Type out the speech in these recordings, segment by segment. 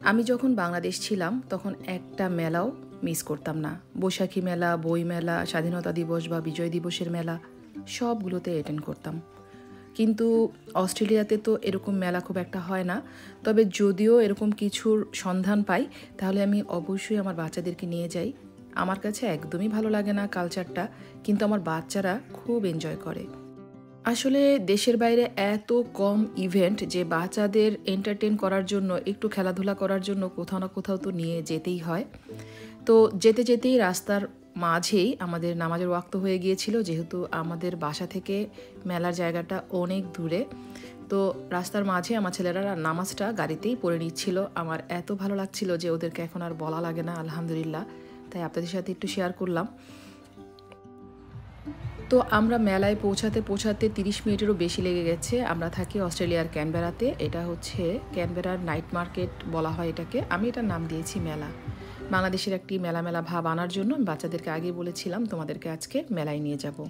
আমি যখন বাংলাদেশ ছিলাম তখন একটা মেলাও মিস করতাম না। বৈশাখী মেলা, বই মেলা, স্বাধীনতা দিবস বা বিজয় দিবসের মেলা সবগুলোতে অ্যাটেন্ড করতাম। কিন্তু অস্ট্রেলিয়াতে তো এরকম মেলা খুব একটা হয় না। তবে যদিও এরকম কিছুর সন্ধান পাই তাহলে আমি অবশ্যই আমার বাচ্চাদেরকে নিয়ে যাই। আমার কাছে একদমই ভালো লাগে না কালচারটা, কিন্তু আমার বাচ্চারা খুব এনজয় করে। আসলে দেশের বাইরে এত কম ইভেন্ট যে বাচ্চাদের এন্টারটেন করার জন্য, একটু খেলাধুলা করার জন্য কোথাও না কোথাও তো নিয়ে যেতেই হয়। তো যেতে যেতেই রাস্তার মাঝেই আমাদের নামাজের ওয়াক্ত হয়ে গিয়েছিল, যেহেতু আমাদের বাসা থেকে মেলার জায়গাটা অনেক দূরে। তো রাস্তার মাঝে আমার ছেলেরা নামাজটা গাড়িতেই পড়ে নিচ্ছিল। আমার এত ভালো লাগছিল যে ওদেরকে এখন আর বলা লাগে না, আলহামদুলিল্লাহ। তাই আপনাদের সাথে একটু শেয়ার করলাম। তো আমরা মেলায় পৌঁছাতে পৌঁছাতে 30 মিনিটেরও বেশি লেগে গেছে। আমরা থাকি অস্ট্রেলিয়ার ক্যানবেরাতে। এটা হচ্ছে ক্যানবেরার নাইট মার্কেট বলা হয় এটাকে। আমি এটার নাম দিয়েছি মেলা। বাংলাদেশের একটি মেলা মেলা ভাব আনার জন্য আমি বাচ্চাদেরকে আগে বলেছিলাম তোমাদেরকে আজকে মেলায় নিয়ে যাব।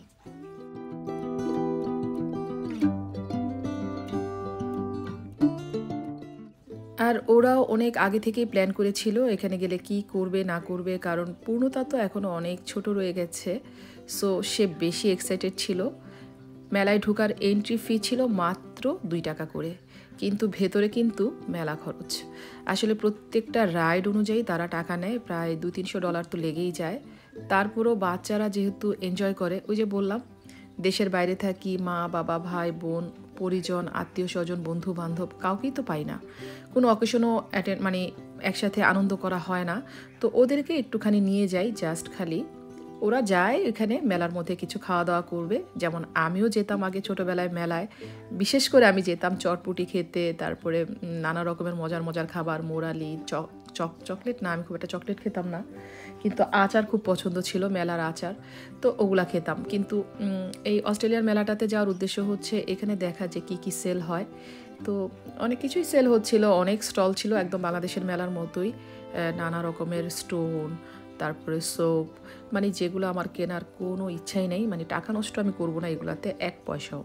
আর ওরাও অনেক আগে থেকেই প্ল্যান করেছিল এখানে গেলে কি করবে না করবে, কারণ পূর্ণতা তো এখনও অনেক ছোট রয়ে গেছে। সো সে বেশি এক্সাইটেড ছিল। মেলায় ঢোকার এন্ট্রি ফি ছিল মাত্র 2 টাকা করে, কিন্তু ভেতরে কিন্তু মেলা খরচ। আসলে প্রত্যেকটা রাইড অনুযায়ী তারা টাকা নেয়, প্রায় $200-300 তো লেগেই যায়। তারপরেও বাচ্চারা যেহেতু এনজয় করে, ওই যে বললাম দেশের বাইরে থাকি, মা বাবা ভাই বোন পরিজন আত্মীয় স্বজন বন্ধু বান্ধব কাউকেই তো পাই না, কোনো অকেশনও মানে একসাথে আনন্দ করা হয় না। তো ওদেরকে একটুখানি নিয়ে যাই, জাস্ট খালি ওরা যায় এখানে মেলার মধ্যে কিছু খাওয়া দাওয়া করবে। যেমন আমিও যেতাম আগে ছোটোবেলায় মেলায়, বিশেষ করে আমি যেতাম চটপুটি খেতে, তারপরে নানা রকমের মজার মজার খাবার, মোরালি, চকলেট না, আমি খুব একটা চকলেট খেতাম না, কিন্তু আচার খুব পছন্দ ছিল, মেলার আচার, তো ওগুলা খেতাম। কিন্তু এই অস্ট্রেলিয়ার মেলাটাতে যাওয়ার উদ্দেশ্য হচ্ছে এখানে দেখা যে কি কি সেল হয়। তো অনেক কিছুই সেল হচ্ছিল, অনেক স্টল ছিল একদম বাংলাদেশের মেলার মতোই, নানা রকমের স্টোন, তারপরে সোপ, মানে যেগুলো আমার কেনার কোনো ইচ্ছাই নেই, মানে টাকা নষ্ট আমি করবো না এগুলাতে এক পয়সাও।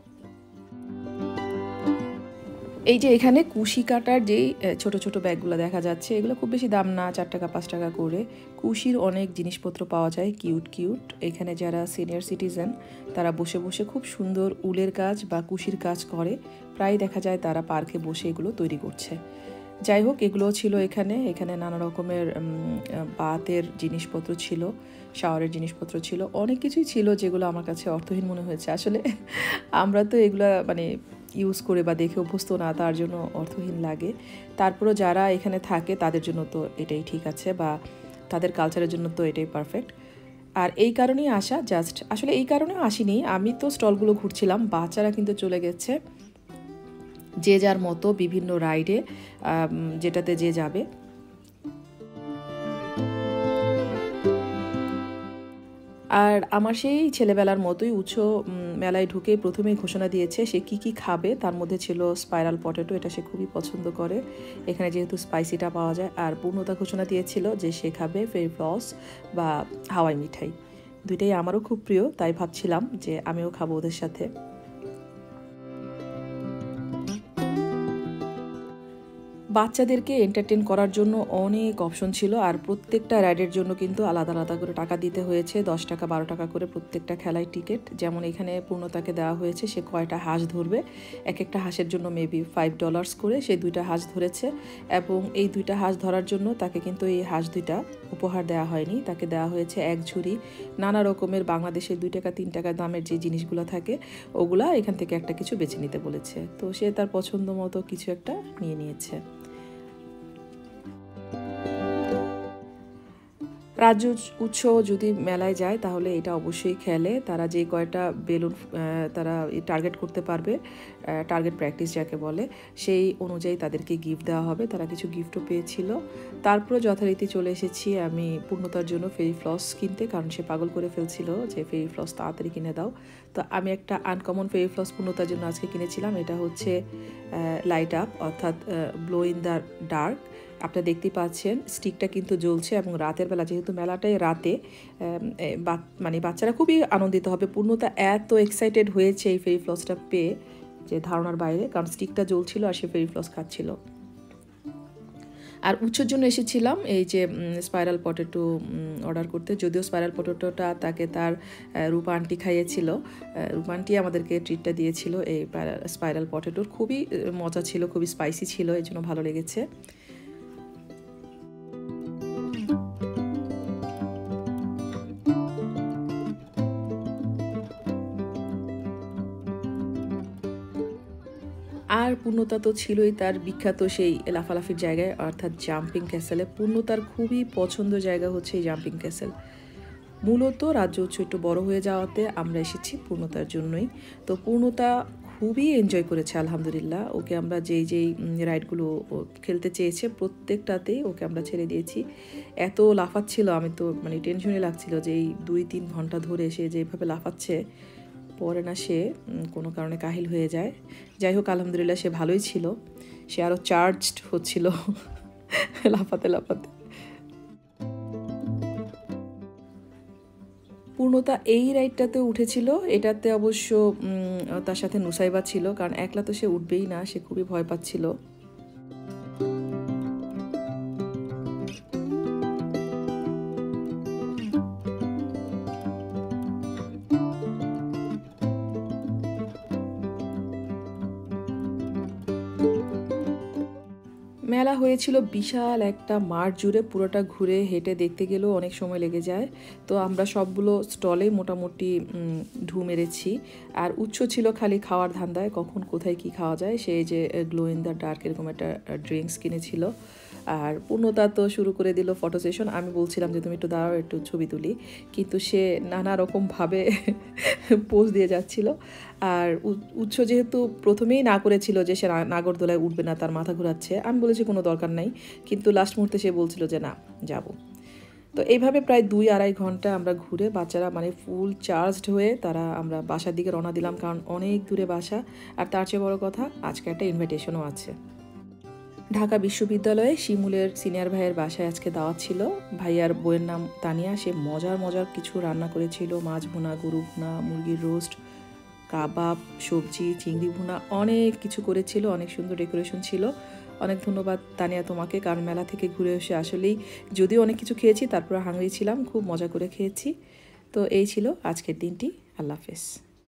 এই যে এখানে কুশি কাটার যেই ছোট ছোট ব্যাগগুলো দেখা যাচ্ছে, এগুলো খুব বেশি দাম না, 4 টাকা 5 টাকা করে। কুশির অনেক জিনিসপত্র পাওয়া যায়, কিউট কিউট। এখানে যারা সিনিয়র সিটিজেন তারা বসে বসে খুব সুন্দর উলের কাজ বা কুশির কাজ করে, প্রায় দেখা যায় তারা পার্কে বসে এগুলো তৈরি করছে। যাই হোক, এগুলো ছিল এখানে। এখানে নানা রকমের বাতের জিনিসপত্র ছিল, শাওয়ারের জিনিসপত্র ছিল, অনেক কিছুই ছিল যেগুলো আমার কাছে অর্থহীন মনে হয়েছে। আসলে আমরা তো এগুলো মানে ইউজ করে বা দেখে অভ্যস্ত না, তার জন্য অর্থহীন লাগে। তারপরও যারা এখানে থাকে তাদের জন্য তো এটাই ঠিক আছে, বা তাদের কালচারের জন্য তো এটাই পারফেক্ট। আর এই কারণেই আসা, জাস্ট আসলে এই কারণেও আসিনি, আমি তো স্টলগুলো ঘুরছিলাম, বাচ্চারা কিন্তু চলে গেছে যে যার মতো বিভিন্ন রাইডে, যেটাতে যে যাবে। আর আমার সেই ছেলেবেলার মতোই মেলায় ঢুকে প্রথমেই ঘোষণা দিয়েছে সে কি কি খাবে। তার মধ্যে ছিল স্পাইরাল পটেটো, এটা সে খুবই পছন্দ করে, এখানে যেহেতু স্পাইসিটা পাওয়া যায়। আর পূর্ণতা ঘোষণা দিয়েছিল যে সে খাবে ফেরি ফ্লস বা হাওয়াই মিঠাই। দুইটাই আমারও খুব প্রিয়, তাই ভাবছিলাম যে আমিও খাবো ওদের সাথে। বাচ্চাদেরকে এন্টারটেন করার জন্য অনেক অপশন ছিল, আর প্রত্যেকটা রাইডের জন্য কিন্তু আলাদা আলাদা করে টাকা দিতে হয়েছে, 10 টাকা 12 টাকা করে প্রত্যেকটা খেলায় টিকিট। যেমন এখানে পূর্ণতাকে দেওয়া হয়েছে সে কয়টা হাঁস ধরবে, এক একটা হাঁসের জন্য মেবি $5 করে, সে 2টা হাঁস ধরেছে। এবং এই 2টা হাঁস ধরার জন্য তাকে কিন্তু এই হাঁস 2টা উপহার দেওয়া হয়নি, তাকে দেওয়া হয়েছে এক ঝুড়ি নানা রকমের বাংলাদেশের 2 টাকা 3 টাকা দামের যে জিনিসগুলো থাকে ওগুলা এখান থেকে একটা কিছু বেছে নিতে বলেছে। তো সে তার পছন্দ মতো কিছু একটা নিয়ে নিয়েছে। রাজ্য উৎসব যদি মেলায় যায় তাহলে এটা অবশ্যই খেলে, তারা যে কয়টা বেলুন তারা টার্গেট করতে পারবে, টার্গেট প্র্যাকটিস যাকে বলে, সেই অনুযায়ী তাদেরকে গিফট দেওয়া হবে। তারা কিছু গিফটও পেয়েছিল। তারপরে যথারীতি চলে এসেছি আমি পূর্ণতার জন্য ফেরি ফ্লস কিনতে, কারণ সে পাগল করে ফেলছিল যে ফেরি ফ্লস তাড়াতাড়ি কিনে দাও। তো আমি একটা আনকমন ফেরি ফ্লস পূর্ণতার জন্য আজকে কিনেছিলাম, এটা হচ্ছে লাইট আপ, অর্থাৎ ব্লো ইন দ্য ডার্ক। আপনারা দেখতেই পাচ্ছেন স্টিকটা কিন্তু জ্বলছে, এবং রাতের বেলা, যেহেতু মেলাটাই রাতে, মানে বাচ্চারা খুবই আনন্দিত হবে। পূর্ণতা এত এক্সাইটেড হয়েছে এই ফেরি ফ্লসটা পেয়ে যে ধারণার বাইরে, কারণ স্টিকটা জ্বলছিল আর সে ফেরি ফ্লস খাচ্ছিল। আর উৎসের জন্য এসেছিলাম এই যে স্পাইরাল পটেটো অর্ডার করতে, যদিও স্পাইরাল পটেটোটা তাকে তার রূপা আন্টি খাইয়েছিল। রূপা আন্টি আমাদেরকে ট্রিটটা দিয়েছিল এই স্পাইরাল পটেটোর। খুবই মজা ছিল, খুবই স্পাইসি ছিল, এই জন্য ভালো লেগেছে। আর পূর্ণতা তো ছিলই তার বিখ্যাত সেই লাফালাফির জায়গায়, অর্থাৎ জাম্পিং ক্যাসেলে। পূর্ণতার খুবই পছন্দ জায়গা হচ্ছে এই জাম্পিং ক্যাসেল। মূলত রাজ্য উৎসব একটু বড় হয়ে যাওয়াতে আমরা এসেছি পূর্ণতার জন্যই। তো পূর্ণতা খুবই এনজয় করেছে আলহামদুলিল্লাহ। ওকে আমরা যেই রাইডগুলো খেলতে চেয়েছে প্রত্যেকটাতেই ওকে আমরা ছেড়ে দিয়েছি। এত লাফাচ্ছিল, আমি তো মানে টেনশনে লাগছিল যে এই 2-3 ঘন্টা ধরে সে যেভাবে লাফাচ্ছে, পরে না সে কোনো কারণে কাহিল হয়ে যায়। যাই হোক আলহামদুলিল্লাহ সে ভালোই ছিল, সে আরও চার্জড হচ্ছিল লাফাতে লাফাতে। পূর্ণতা এই রাইডটাতে উঠেছিল, এটাতে অবশ্য তার সাথে নুসাইবা ছিল, কারণ একলা তো সে উঠবেই না, সে খুবই ভয় পাচ্ছিল। মেলা হয়েছিল বিশাল একটা মাঠ জুড়ে, পুরোটা ঘুরে হেঁটে দেখতে গেলেও অনেক সময় লেগে যায়। তো আমরা সবগুলো স্টলে মোটামুটি ঢু মেরেছি। আর উৎস ছিল খালি খাওয়ার ধান্দায়, কখন কোথায় কি খাওয়া যায়। সেই যে গ্লো ইন দ্য ডার্ক এরকম একটা ড্রিঙ্কস কিনেছিল। আর পূর্ণতা তো শুরু করে দিল ফটো সেশন। আমি বলছিলাম যে তুমি একটু দাঁড়াও, একটু ছবি তুলি, কিন্তু সে নানা রকমভাবে পোজ দিয়ে যাচ্ছিল। আর উৎস যেহেতু প্রথমেই না করেছিল যে সে নাগরদোলায় উঠবে না, তার মাথা ঘুরাচ্ছে, আমি বলেছি কোনো দরকার নাই, কিন্তু লাস্ট মুহূর্তে সে বলছিল যে না যাব। তো এইভাবে প্রায় 2-2.5 ঘন্টা আমরা ঘুরে বাচ্চারা মানে ফুল চার্জড হয়ে তারা আমরা বাসার দিকে রওনা দিলাম, কারণ অনেক দূরে বাসা। আর তার চেয়ে বড় কথা আজকে একটা ইনভাইটেশনও আছে। ঢাকা বিশ্ববিদ্যালয়ে শিমুলের সিনিয়র ভাইয়ের বাসায় আজকে দাওয়াত ছিল। ভাইয়ার বইয়ের নাম তানিয়া, সে মজার মজার কিছু রান্না করেছিল, মাছ ভুনা, গরু ভুনা, মুরগির রোস্ট, কাবাব, সবজি, চিংড়ি ভুনা, অনেক কিছু করেছিল, অনেক সুন্দর ডেকোরেশন ছিল। অনেক ধন্যবাদ তানিয়া তোমাকে, কারণ মেলা থেকে ঘুরে এসে আসলেই যদিও অনেক কিছু খেয়েছি তারপর হাঙ্গরি ছিলাম, খুব মজা করে খেয়েছি। তো এই ছিল আজকের দিনটি। আল্লাহ হাফেজ।